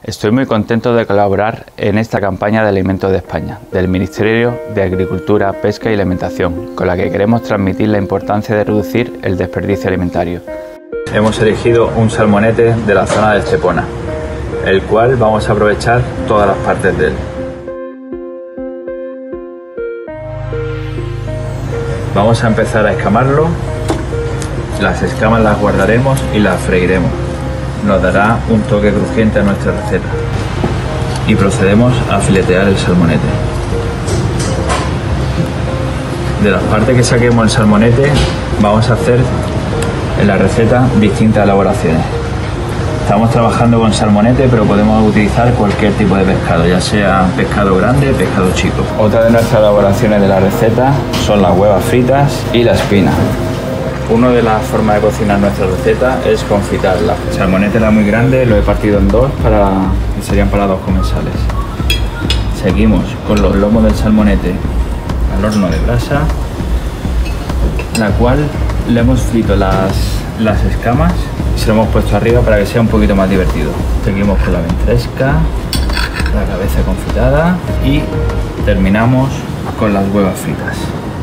Estoy muy contento de colaborar en esta campaña de Alimentos de España, del Ministerio de Agricultura, Pesca y Alimentación, con la que queremos transmitir la importancia de reducir el desperdicio alimentario. Hemos elegido un salmonete de la zona de Estepona, el cual vamos a aprovechar todas las partes de él. Vamos a empezar a escamarlo, las escamas las guardaremos y las freiremos. Nos dará un toque crujiente a nuestra receta. Y procedemos a filetear el salmonete. De las partes que saquemos el salmonete, vamos a hacer en la receta distintas elaboraciones. Estamos trabajando con salmonete, pero podemos utilizar cualquier tipo de pescado, ya sea pescado grande, pescado chico. Otra de nuestras elaboraciones de la receta son las huevas fritas y la espina. Una de las formas de cocinar nuestra receta es confitarla. El salmonete era muy grande, lo he partido en dos y serían para dos comensales. Seguimos con los lomos del salmonete al horno de brasa, la cual le hemos frito las escamas y se lo hemos puesto arriba para que sea un poquito más divertido. Seguimos con la ventresca, la cabeza confitada y terminamos con las huevas fritas.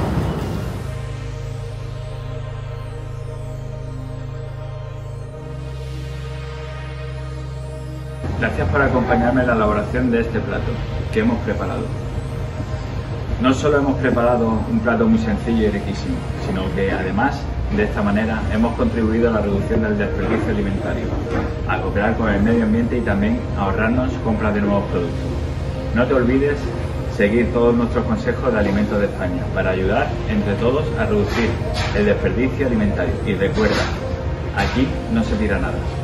Gracias por acompañarme en la elaboración de este plato que hemos preparado. No solo hemos preparado un plato muy sencillo y riquísimo, sino que además de esta manera hemos contribuido a la reducción del desperdicio alimentario, a cooperar con el medio ambiente y también a ahorrarnos compras de nuevos productos. No te olvides seguir todos nuestros consejos de Alimentos de España para ayudar entre todos a reducir el desperdicio alimentario. Y recuerda, aquí no se tira nada.